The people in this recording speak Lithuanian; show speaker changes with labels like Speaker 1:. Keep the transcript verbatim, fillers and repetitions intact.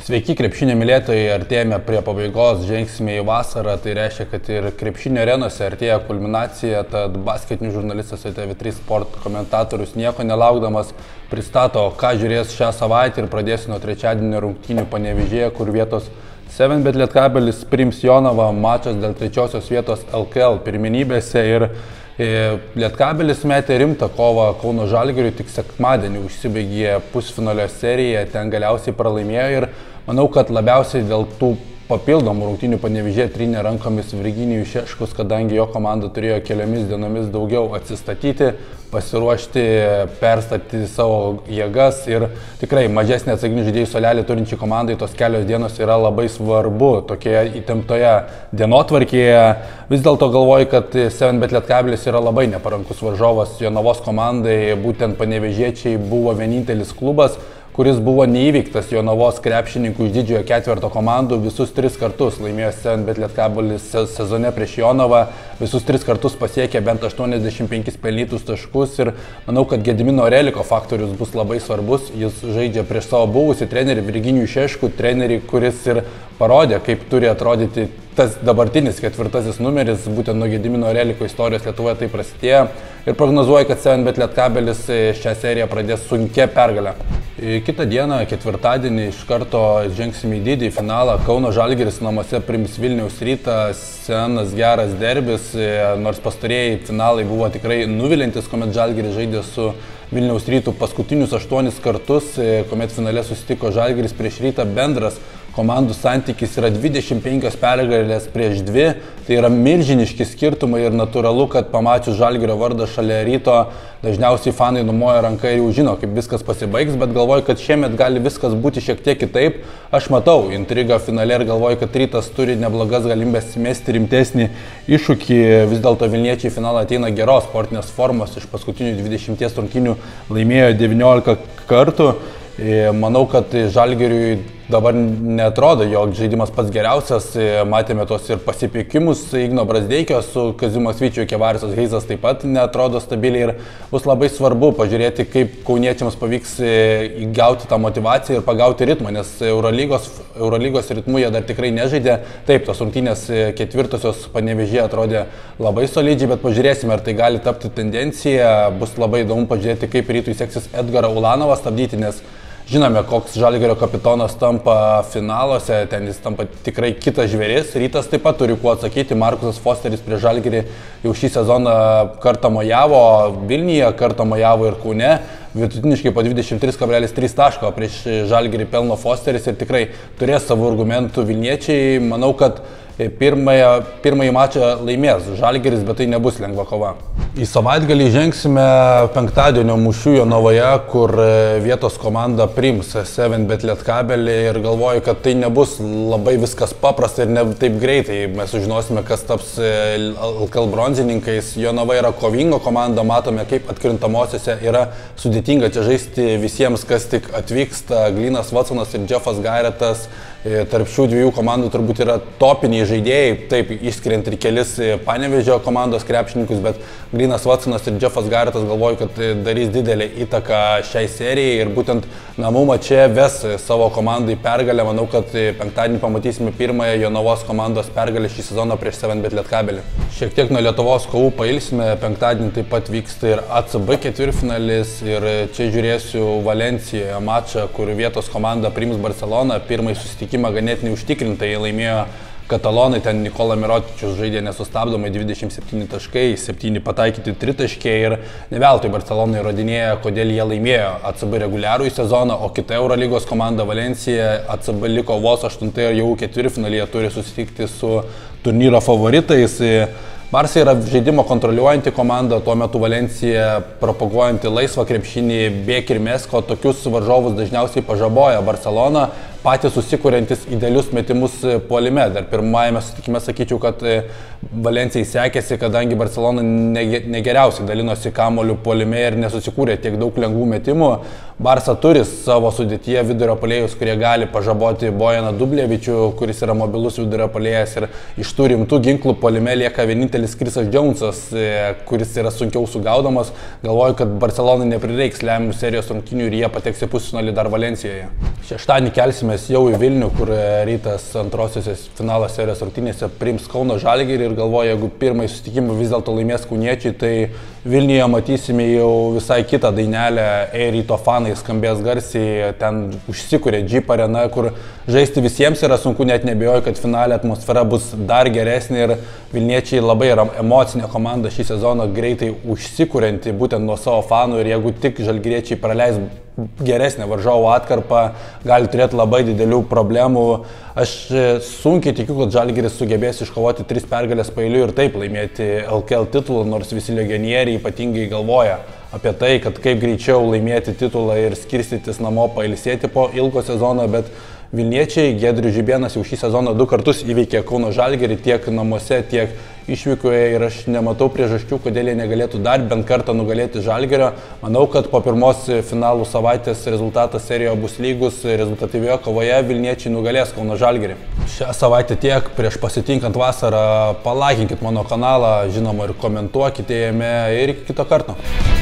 Speaker 1: Sveiki krepšinio mylėtojai, artėjame prie pabaigos, žengsime į vasarą, tai reiškia, kad ir krepšinio arenose artėja kulminacija, tad basketinių žurnalistas T V trys Sport komentatorius nieko nelaukdamas pristato, ką žiūrės šią savaitę ir pradėsiu nuo trečiadienio rungtynių Panevėžyje, kur vietos seven bet Lietkabelis priims Jonavą, mačas dėl trečiosios vietos L K L pirmenybėse ir Lietkabelis metė rimtą kovą Kauno Žalgiriui, tik sekmadienį užsibaigė pusfinalio seriją, ten galiausiai pralaimėjo ir manau, kad labiausiai dėl tų papildomų rungtynių Panevėžyje trynė rankomis Virginijus Šeškus, kadangi jo komanda turėjo keliomis dienomis daugiau atsistatyti, pasiruošti, perstatyti savo jėgas ir tikrai mažesnė atsarginių žaidėjų suolelį turinčiai komandai tos kelios dienos yra labai svarbu tokioje įtemptoje dienotvarkėje. Vis dėlto galvoju, kad seven bet Lietkabelis yra labai neparankus varžovas Jonavos komandai, būtent panevėžiečiai buvo vienintelis klubas, kuris buvo neįveiktas Jonavos krepšininkų iš didžiojo ketverto komandų, visus tris kartus laimėjo seven bet Lietkabelis sezone prieš Jonavą, visus tris kartus pasiekė bent aštuoniasdešimt penkis pelnytus taškus ir manau, kad Gedimino Reliko faktorius bus labai svarbus, jis žaidžia prieš savo buvusį trenerį Virginijų Šeškų, trenerį, kuris ir parodė, kaip turi atrodyti tas dabartinis ketvirtasis numeris, būtent nuo Gedimino Reliko istorijos Lietuvoje tai prasidėjo ir prognozuoja, kad seven bet Lietkabelis šią seriją pradės sunkia pergalę. Kitą dieną, ketvirtadienį, iš karto žengsime į didįjį finalą. Kauno Žalgiris namuose priims Vilniaus Rytą, senas geras derbis, nors pastarieji finalai buvo tikrai nuvilintis, kuomet Žalgiris žaidė su Vilniaus Rytu paskutinius aštuonis kartus, kuomet finale susitiko Žalgiris prieš Rytą, bendras komandų santykis yra dvidešimt penkios pergalės prieš dvi, tai yra milžiniški skirtumai ir natūralu, kad pamačius Žalgirio vardą šalia Ryto, dažniausiai fanai numoja ranką ir jau žino, kaip viskas pasibaigs, bet galvoju, kad šiemet gali viskas būti šiek tiek kitaip. Aš matau intrigą finale ir galvoju, kad Rytas turi neblogas galimybės mesti rimtesnį iššūkį. Vis dėlto Vilniečiai finalą ateina geros sportinės formos, iš paskutinių dvidešimties rungtynių laimėjo devyniolika kartų. Manau, kad Žalgiriui dabar netrodo, jog žaidimas pats geriausias. Matėme tos ir pasipeikimus Igno Brazdeikio su Kazimo Svyčiu, Kevarisas Heizas taip pat netrodo stabiliai ir bus labai svarbu pažiūrėti, kaip kauniečiams pavyks įgauti tą motivaciją ir pagauti ritmą, nes Eurolygos, Eurolygos ritmu jie dar tikrai nežaidė. Taip, tos rungtynės ketvirtosios Panevėžyje atrodė labai solidžiai, bet pažiūrėsime, ar tai gali tapti tendencija. Bus labai įdomu pažiūrėti, kaip Rytui seksis Edgarą Ulanovą stabdyti, nes žinome, koks Žalgirio kapitonas tampa finaluose, ten jis tampa tikrai kitas žvėris. Rytas taip pat turi kuo atsakyti. Markusas Fosteris prieš Žalgirį jau šį sezoną kartą mojavo Vilniuje, kartą mojavo ir Kaune. Vidutiniškai po dvidešimt trys kablelis trys taško prieš Žalgirį pelno Fosteris ir tikrai turės savo argumentų Vilniečiai. Manau, kad pirmąją, pirmąjį mačą laimės Žalgiris, bet tai nebus lengva kova. Į savaitgalį žengsime penktadienio mūšiu Jonavoje, kur vietos komanda priims seven bet Lietkabelį ir galvoju, kad tai nebus labai viskas paprasta ir ne taip greitai. Mes sužinosime, kas taps L K L bronzininkais. Jonava yra kovinga komanda, matome, kaip atkrintamosiose yra sudėtinga čia žaisti visiems, kas tik atvyksta. Glynas Watsonas ir Jeffas Gairetas. Tarp šių dviejų komandų turbūt yra topiniai žaidėjai, taip išskiriant ir kelis Panevėžio komandos krepšininkus, bet Glynas Watsonas ir Jeffas Gairetas galvoju, kad darys didelę įtaką šiai serijai ir būtent namų mače ves savo komandai pergalę. Manau, kad penktadienį pamatysime pirmąją Jonavos komandos pergalę šį sezoną prieš seven bet Lietkabelį. Šiek tiek nuo Lietuvos kovų pailsime, penktadienį taip pat vyksta ir A C B ketvirtfinalis ir čia žiūrėsiu Valencijoje mačą, kur vietos komanda priims Barceloną, pirmąjį susitikimą ganėtinai užtikrintai laimėjo katalonai, ten Nikola Mirotičius žaidė nesustabdomai, dvidešimt septyni taškai, septyni pataikyti tritaškiai ir ne veltui Barcelona įrodinėja, kodėl jie laimėjo A C B reguliarųjį sezoną, o kita Eurolygos komanda Valencija A C B liko vos aštuntai ir jau ketvirtfinalyje turi susitikti su turnyro favoritais. Barsa yra žaidimo kontroliuojanti komanda, tuo metu Valencija propaguojanti laisvą krepšinį, bėk ir mesk, o tokius varžovus dažniausiai pažaboja Barcelona, patys susikuriantis idealius metimus puolime. Dar pirmajame susitikime sakyčiau, kad Valencijai sekėsi, kadangi Barcelona negeriausiai dalinosi kamuoliu puolime ir nesusikūrė tiek daug lengvų metimų. Barsa turi savo sudėtyje vidurio puolėjus, kurie gali pažaboti Bojaną Dubljevičių, kuris yra mobilus vidurio puolėjas, ir iš tų rimtų ginklų puolime lieka vienintelis Chrisas Jonesas, kuris yra sunkiau sugaudomas. Galvoju, kad Barcelonai neprireiks lemiamų serijos rungtynių ir jie pateks į pusfinalį dar Valencijoje. Šeštadienį kelsime keliamės jau į Vilnių, kur Rytas antrosiose finalo serijos rungtynėse priims Kauno Žalgirį ir galvoja, jeigu pirmąjį susitikimą vis dėlto laimės kauniečiai, tai Vilniuje matysime jau visai kitą dainelę, Ei Ryto fanai skambės garsiai, ten užsikūrė Jeep arena, kur žaisti visiems yra sunku, net nebijoju, kad finale atmosfera bus dar geresnė ir Vilniečiai labai yra emocinė komanda šį sezoną, greitai užsikūrenti būtent nuo savo fanų ir jeigu tik žalgiriečiai praleis geresnę varžovų atkarpą, gali turėti labai didelių problemų. Aš sunkiai tikiu, kad Žalgiris sugebės iškovoti tris pergalės paeiliui ir taip laimėti L K L titulą, nors visi legionieriai ypatingai galvoja apie tai, kad kaip greičiau laimėti titulą ir skirstytis namo pailsėti po ilgo sezono, bet Vilniečiai, Giedrius Žibėnas jau šį sezoną du kartus įveikė Kauno Žalgirį tiek namuose, tiek išvykoje ir aš nematau priežasčių, kodėl jie negalėtų dar bent kartą nugalėti Žalgirio. Manau, kad po pirmos finalų savaitės rezultatas serijoje bus lygus, rezultatyvioje kovoje Vilniečiai nugalės Kauno Žalgirį. Šią savaitę tiek, prieš pasitinkant vasarą palaikinkit mano kanalą, žinoma ir komentuokite jame ir iki kito karto.